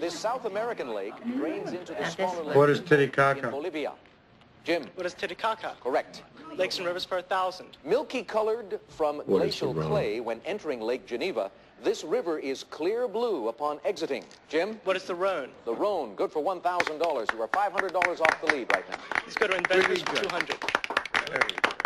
This South American lake drains into the smaller lake What is in Titicaca? Bolivia. Jim. What is Titicaca? Correct. Lakes and rivers for 1,000. Milky colored from What is the glacial Rhone? clay when entering Lake Geneva, this river is clear blue upon exiting. Jim? What is the Rhone? The Rhone, good for $1,000. You are $500 off the lead right now. Let's go to inventors Really for good. 200. Very good.